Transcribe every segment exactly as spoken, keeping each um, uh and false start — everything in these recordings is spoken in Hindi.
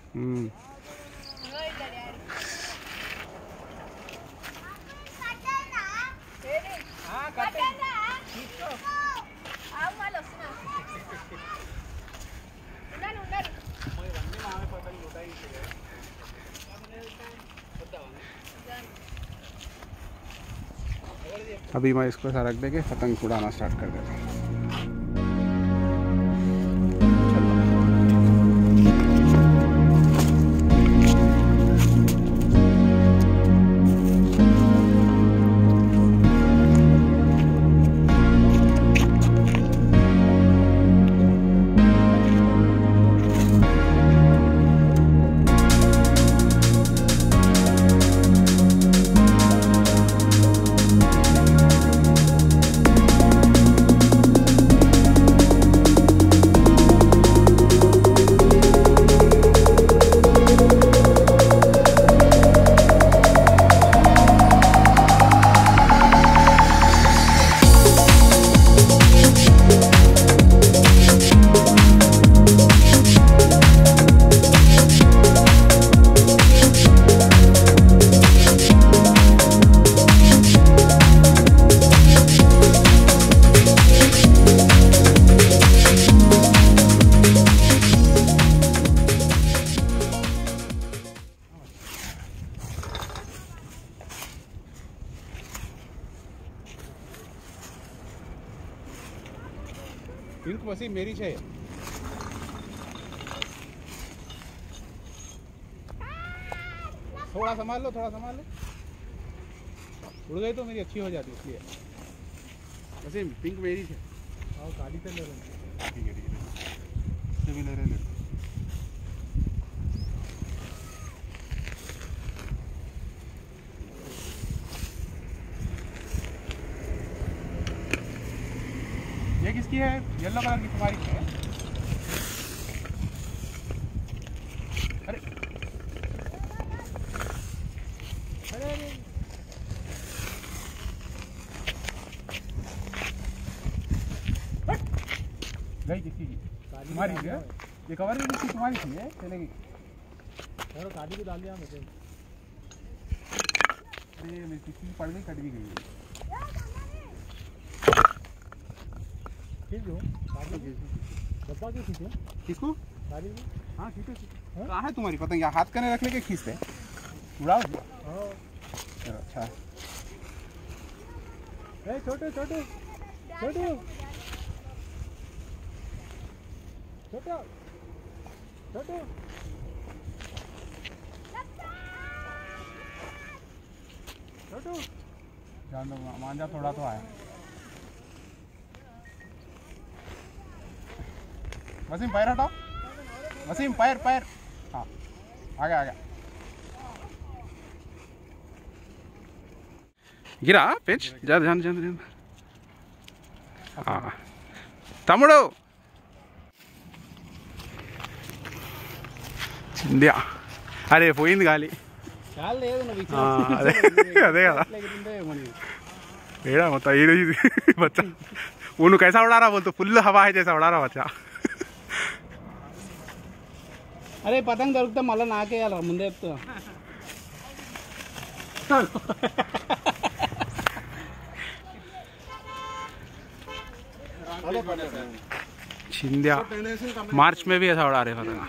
हम्म अभी मैं इसको ऐसा रख देके पतंग उड़ाना स्टार्ट कर देता हूँ। पिंक मसी मेरी है। थोड़ा संभाल लो, थोड़ा संभाल लो। उड़ गई तो मेरी अच्छी हो जाती इसलिए। वैसे पिंक मेरी है। हाँ गाड़ी से ले रहे। ठीक है ठीक है, से भी ले रहे ले। ये किसकी है? येलो कलर की तुम्हारी है? अरे अरे अरे गई किसकी की? तुम्हारी है? ये कवर भी किसकी? तुम्हारी थी है? चलेगी। चलो गाड़ी को डाल दिया मुझे। अरे मेरी किसकी पड़ गई, कट भी गई। डब्बा क्यों खींचे? किसको? गाड़ी में? हाँ खींचो खींचो। कहाँ है तुम्हारी पतंग? यहाँ हाथ करने रख लेके खींचते उड़ाओ। चलो अच्छा। छोटे छोटे छोटे छोटे छोटे छोटे जान दो, मांझा थोड़ा तो आया। वसीम पैर हटाओ, वसीम पैर पैर। हाँ आ गया आ गया। गिरा पेच जा जान जान जान। हाँ तमुड़ो చింద్యా అరే పోయింది గాలి. అదే కదా ఏడా మొత్తం ये बच्चा उन्होंने कैसा उड़ा रहा बोल तो फुल हवा है जैसा उड़ा रहा बच्चा. अरे पतंग दొరికితే మళ్ళా నాకేయాల ముందే చెప్తా. छिंदिया मार्च में भी ऐसा उड़ा रहे पतंग.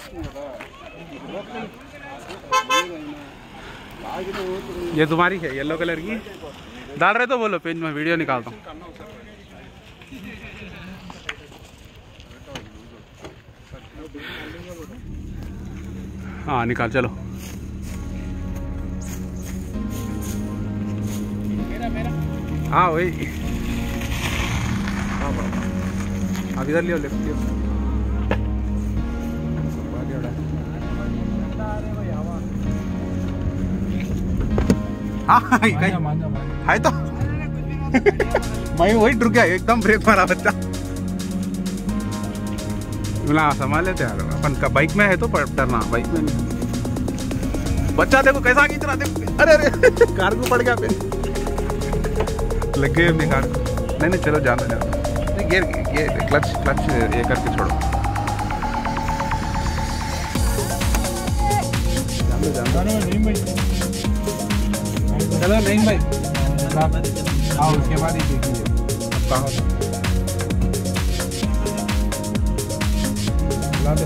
ये तुम्हारी है येलो कलर की डाल रहे तो बोलो पेज में वीडियो निकालता हूँ. हाँ निकाल चलो. हाँ वही अब इधर लियो लेफ्ट लियो. हाँ है तो मैं वही रुक गया एकदम ब्रेक मारा बच्चा. बोला संभाल लेते यार अपन का बाइक में है तो डरना बाइक में नहीं. बच्चा देखो कैसा खींच रहा देखो. अरे अरे कार को पड़ गया फिर लग गए अपनी कार. नहीं नहीं चलो जाना जाना. गियर गियर क्लच क्लच ये करके छोड़ो. चलो नहीं भाई, हाँ उसके बाद ही देखेंगे अब कहाँ होता है। ला दे,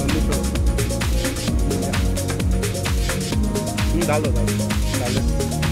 डाल दो, डाल दो, डाल दो।